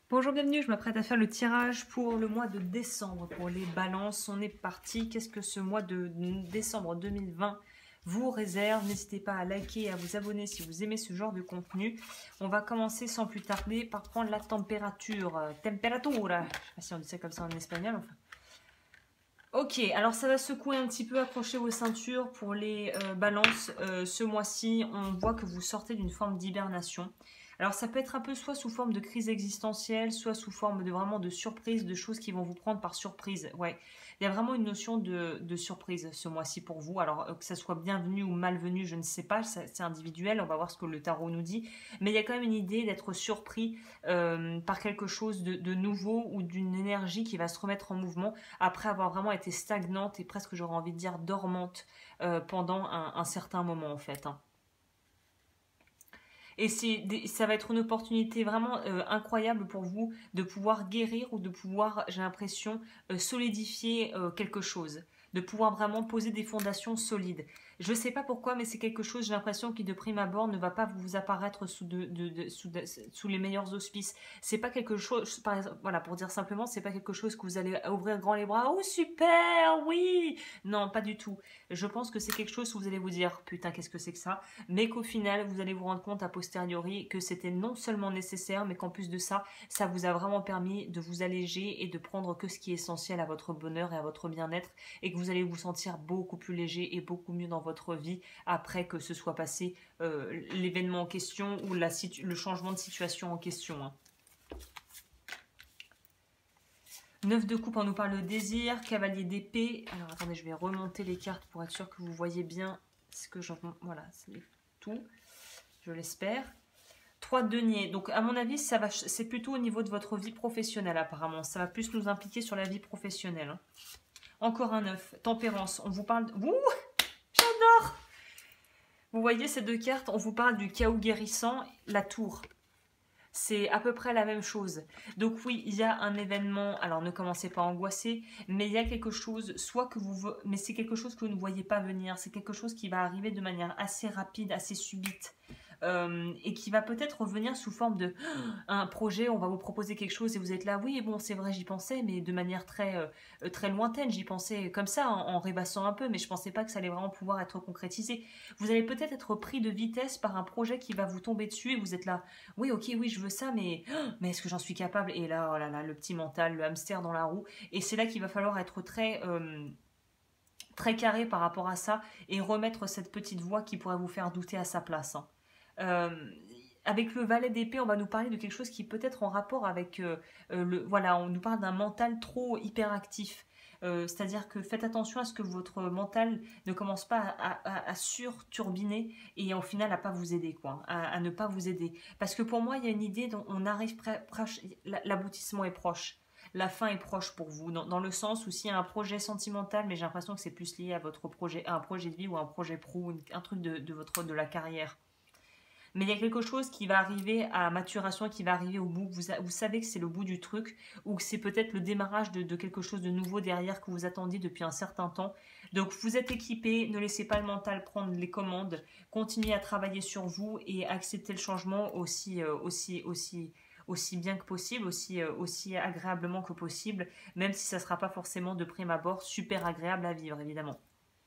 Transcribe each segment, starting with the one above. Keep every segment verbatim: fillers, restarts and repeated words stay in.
Bonjour, bienvenue, je m'apprête à faire le tirage pour le mois de décembre, pour les balances. On est parti. Qu'est-ce que ce mois de décembre deux mille vingt vous réserve? N'hésitez pas à liker et à vous abonner si vous aimez ce genre de contenu. On va commencer sans plus tarder par prendre la température. Temperatura, je sais pas si on dit ça comme ça en espagnol, enfin. Ok, alors ça va secouer un petit peu, accrochez vos ceintures pour les euh, balances. Euh, ce mois-ci, on voit que vous sortez d'une forme d'hibernation. Alors ça peut être un peu soit sous forme de crise existentielle, soit sous forme de vraiment de surprise, de choses qui vont vous prendre par surprise. Ouais, il y a vraiment une notion de, de surprise ce mois-ci pour vous. Alors euh, que ça soit bienvenu ou malvenu, je ne sais pas, c'est individuel, on va voir ce que le tarot nous dit. Mais il y a quand même une idée d'être surpris euh, par quelque chose de, de nouveau ou d'une énergie qui va se remettre en mouvement après avoir vraiment été stagnante et presque j'aurais envie de dire dormante euh, pendant un, un certain moment en fait. Hein. Et ça va être une opportunité vraiment euh, incroyable pour vous de pouvoir guérir ou de pouvoir, j'ai l'impression, euh, solidifier euh, quelque chose. De pouvoir vraiment poser des fondations solides. Je ne sais pas pourquoi, mais c'est quelque chose, j'ai l'impression, qui de prime abord ne va pas vous apparaître sous, de, de, de, sous, de, sous les meilleurs auspices. C'est pas quelque chose, par exemple, voilà, pour dire simplement, c'est pas quelque chose que vous allez ouvrir grand les bras. Oh super, oui. Non, pas du tout. Je pense que c'est quelque chose où vous allez vous dire, putain, qu'est-ce que c'est que ça? Mais qu'au final, vous allez vous rendre compte a posteriori que c'était non seulement nécessaire, mais qu'en plus de ça, ça vous a vraiment permis de vous alléger et de prendre que ce qui est essentiel à votre bonheur et à votre bien-être, et que vous allez vous sentir beaucoup plus léger et beaucoup mieux dans votre vie après que ce soit passé euh, l'événement en question ou la le changement de situation en question. Hein. neuf de coupe, on nous parle de désir, cavalier d'épée. Alors attendez, je vais remonter les cartes pour être sûr que vous voyez bien ce que je... Voilà, c'est tout. Je l'espère. trois de denier. Donc, à mon avis, ça va, c'est plutôt au niveau de votre vie professionnelle, apparemment. Ça va plus nous impliquer sur la vie professionnelle. Hein. Encore un neuf. Tempérance. On vous parle... De... Ouh, j'adore. Vous voyez ces deux cartes, on vous parle du chaos guérissant, la tour. C'est à peu près la même chose. Donc oui, il y a un événement, alors ne commencez pas à angoisser, mais il y a quelque chose, soit que vous... Mais c'est quelque chose que vous ne voyez pas venir. C'est quelque chose qui va arriver de manière assez rapide, assez subite. Euh, et qui va peut-être revenir sous forme de un projet, on va vous proposer quelque chose et vous êtes là, oui, bon, c'est vrai, j'y pensais, mais de manière très, euh, très lointaine, j'y pensais comme ça, en, en rêvassant un peu, mais je pensais pas que ça allait vraiment pouvoir être concrétisé. Vous allez peut-être être pris de vitesse par un projet qui va vous tomber dessus et vous êtes là, oui, ok, oui, je veux ça, mais, mais est-ce que j'en suis capable? Et là, oh là là, le petit mental, le hamster dans la roue, et c'est là qu'il va falloir être très... Euh, très carré par rapport à ça et remettre cette petite voix qui pourrait vous faire douter à sa place. Hein. Euh, avec le valet d'épée, on va nous parler de quelque chose qui peut être en rapport avec euh, euh, le. Voilà, on nous parle d'un mental trop hyperactif. Euh, C'est-à-dire que faites attention à ce que votre mental ne commence pas à, à, à surturbiner et au final à pas vous aider, quoi, à, à ne pas vous aider. Parce que pour moi, il y a une idée dont on arrive proche, l'aboutissement est proche. La fin est proche pour vous, dans, dans le sens où s'il y a un projet sentimental, mais j'ai l'impression que c'est plus lié à votre projet, à un projet de vie ou à un projet pro, un truc de, de votre de la carrière. Mais il y a quelque chose qui va arriver à maturation, qui va arriver au bout. Vous, vous savez que c'est le bout du truc, ou que c'est peut-être le démarrage de, de quelque chose de nouveau derrière que vous attendiez depuis un certain temps. Donc vous êtes équipé, ne laissez pas le mental prendre les commandes, continuez à travailler sur vous et acceptez le changement aussi, euh, aussi, aussi, aussi bien que possible, aussi, euh, aussi agréablement que possible, même si ça ne sera pas forcément de prime abord super agréable à vivre, évidemment.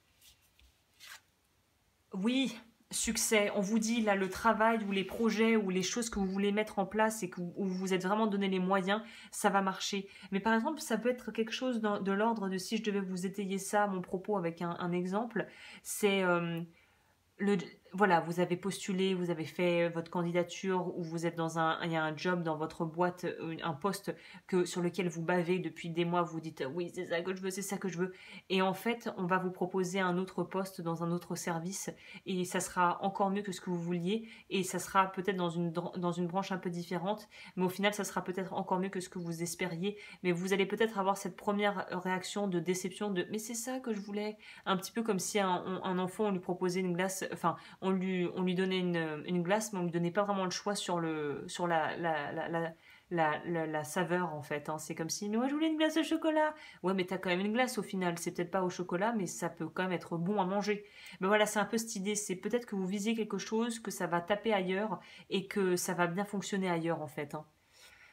Oui, succès. On vous dit là le travail ou les projets ou les choses que vous voulez mettre en place et que vous, où vous vous êtes vraiment donné les moyens, ça va marcher. Mais par exemple, ça peut être quelque chose dans, de l'ordre de si je devais vous étayer ça, mon propos avec un, un exemple, c'est euh, le, voilà, vous avez postulé, vous avez fait votre candidature ou vous êtes dans un, il y a un job dans votre boîte, un poste que, sur lequel vous bavez depuis des mois, vous dites oui, c'est ça que je veux, c'est ça que je veux. Et en fait, on va vous proposer un autre poste dans un autre service et ça sera encore mieux que ce que vous vouliez et ça sera peut-être dans une, dans une branche un peu différente, mais au final, ça sera peut-être encore mieux que ce que vous espériez. Mais vous allez peut-être avoir cette première réaction de déception de mais c'est ça que je voulais. Un petit peu comme si un, un enfant, on lui proposait une glace, enfin, on lui, on lui donnait une, une glace, mais on lui donnait pas vraiment le choix sur, le, sur la, la, la, la La, la, la saveur en fait. Hein. C'est comme si, mais moi je voulais une glace au chocolat. Ouais, mais t'as quand même une glace au final. C'est peut-être pas au chocolat, mais ça peut quand même être bon à manger. Mais voilà, c'est un peu cette idée. C'est peut-être que vous visez quelque chose, que ça va taper ailleurs et que ça va bien fonctionner ailleurs en fait. Hein.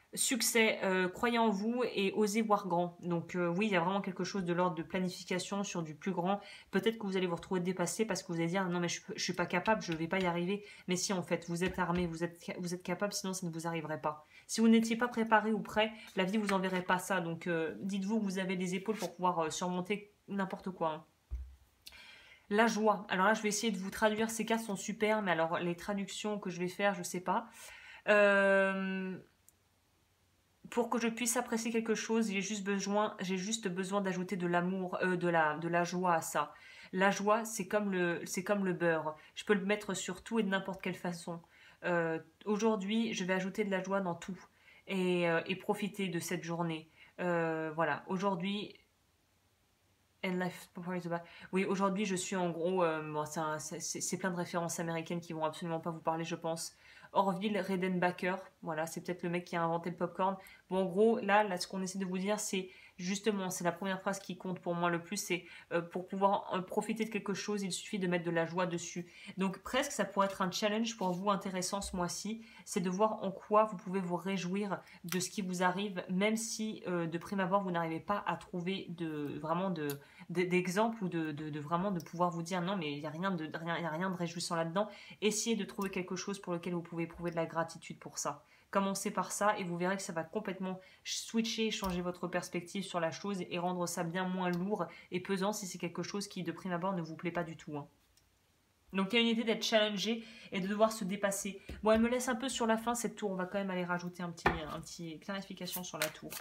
Succès, euh, croyez en vous et osez voir grand. Donc euh, oui, il y a vraiment quelque chose de l'ordre de planification sur du plus grand. Peut-être que vous allez vous retrouver dépassé parce que vous allez dire non mais je, je suis pas capable, je vais pas y arriver. Mais si en fait vous êtes armé, vous êtes, vous êtes capable, sinon ça ne vous arriverait pas. Si vous n'étiez pas préparé ou prêt, la vie vous enverrait pas ça. Donc euh, dites-vous que vous avez les épaules pour pouvoir euh, surmonter n'importe quoi, hein. La joie. Alors là, je vais essayer de vous traduire. Ces cartes sont super, mais alors les traductions que je vais faire, je sais pas. Euh, pour que je puisse apprécier quelque chose, j'ai juste besoin, j'ai juste besoin d'ajouter de l'amour, euh, de la, de la joie à ça. La joie, c'est comme le, c'est comme le beurre. Je peux le mettre sur tout et de n'importe quelle façon. Euh, Aujourd'hui, je vais ajouter de la joie dans tout et, euh, et profiter de cette journée. Euh, voilà. Aujourd'hui, And life oui, aujourd'hui, je suis en gros. Euh, bon, c'est plein de références américaines qui vont absolument pas vous parler, je pense. Orville Redenbacher, voilà, c'est peut-être le mec qui a inventé le popcorn. Bon, en gros, là, là ce qu'on essaie de vous dire, c'est justement, c'est la première phrase qui compte pour moi le plus, c'est euh, pour pouvoir euh, profiter de quelque chose, il suffit de mettre de la joie dessus. Donc, presque, ça pourrait être un challenge pour vous intéressant ce mois-ci, c'est de voir en quoi vous pouvez vous réjouir de ce qui vous arrive, même si euh, de prime abord, vous n'arrivez pas à trouver de, vraiment de d'exemples ou de, de, de vraiment de pouvoir vous dire non mais il n'y a rien de rien, il y a rien de réjouissant là-dedans. Essayez de trouver quelque chose pour lequel vous pouvez éprouver de la gratitude pour ça. Commencez par ça et vous verrez que ça va complètement switcher, changer votre perspective sur la chose et rendre ça bien moins lourd et pesant si c'est quelque chose qui de prime abord ne vous plaît pas du tout, hein. Donc il y a une idée d'être challengé et de devoir se dépasser. Bon, elle me laisse un peu sur la fin cette tour, on va quand même aller rajouter un petit, un petit clarification sur la tour.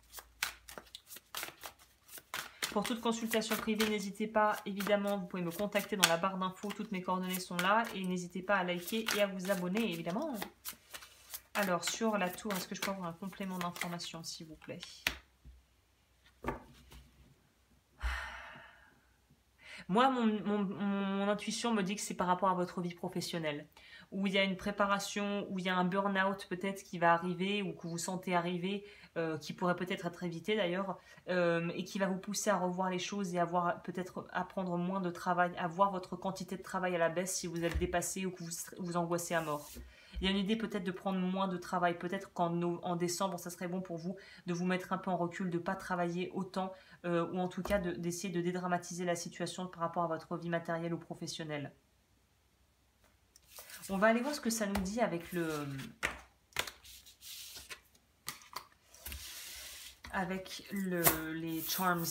Pour toute consultation privée, n'hésitez pas, évidemment, vous pouvez me contacter dans la barre d'infos, toutes mes coordonnées sont là, et n'hésitez pas à liker et à vous abonner, évidemment. Alors, sur la tour, est-ce que je peux avoir un complément d'information, s'il vous plaît? Moi, mon, mon, mon intuition me dit que c'est par rapport à votre vie professionnelle, où il y a une préparation, où il y a un burn-out peut-être qui va arriver, ou que vous sentez arriver, euh, qui pourrait peut-être être évité d'ailleurs, euh, et qui va vous pousser à revoir les choses et à voir peut-être à prendre moins de travail, à voir votre quantité de travail à la baisse si vous êtes dépassé ou que vous vous angoissez à mort. Il y a une idée peut-être de prendre moins de travail, peut-être qu'en en décembre, ça serait bon pour vous de vous mettre un peu en recul, de ne pas travailler autant, euh, ou en tout cas d'essayer de, de dédramatiser la situation par rapport à votre vie matérielle ou professionnelle. On va aller voir ce que ça nous dit avec le... avec le, les charms.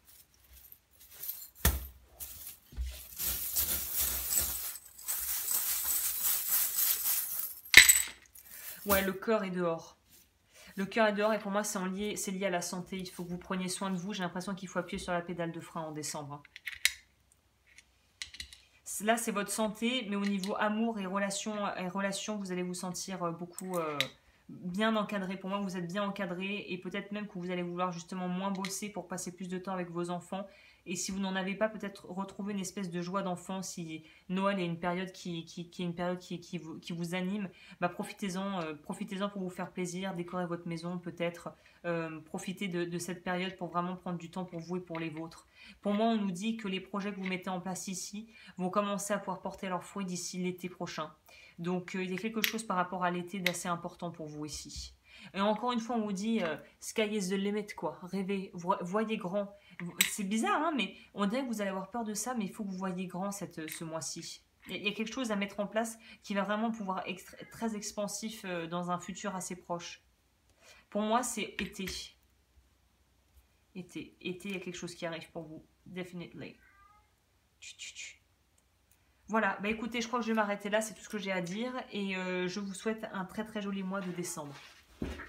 Ouais, le cœur est dehors. Le cœur est dehors et pour moi, c'est lié, lié à la santé. Il faut que vous preniez soin de vous. J'ai l'impression qu'il faut appuyer sur la pédale de frein en décembre. Là, c'est votre santé, mais au niveau amour et relations, et relations vous allez vous sentir beaucoup euh, bien encadré. Pour moi, vous êtes bien encadré et peut-être même que vous allez vouloir justement moins bosser pour passer plus de temps avec vos enfants. Et si vous n'en avez pas, peut-être retrouver une espèce de joie d'enfant. Si Noël est une période qui, qui, qui est une période qui, qui, vous, qui vous anime, bah profitez-en, euh, profitez-en pour vous faire plaisir, décorer votre maison peut-être, euh, profitez de, de cette période pour vraiment prendre du temps pour vous et pour les vôtres. Pour moi, on nous dit que les projets que vous mettez en place ici vont commencer à pouvoir porter leurs fruits d'ici l'été prochain. Donc, euh, il y a quelque chose par rapport à l'été d'assez important pour vous ici. Et encore une fois, on vous dit euh, sky is the limit, quoi. Rêvez, voyez grand. C'est bizarre, hein, mais on dirait que vous allez avoir peur de ça, mais il faut que vous voyez grand cette, ce mois-ci. Il y a quelque chose à mettre en place qui va vraiment pouvoir être très expansif euh, dans un futur assez proche. Pour moi, c'est été. Été. Été, il y a quelque chose qui arrive pour vous. Definitely. Voilà, bah écoutez, je crois que je vais m'arrêter là, c'est tout ce que j'ai à dire. Et euh, je vous souhaite un très très joli mois de décembre.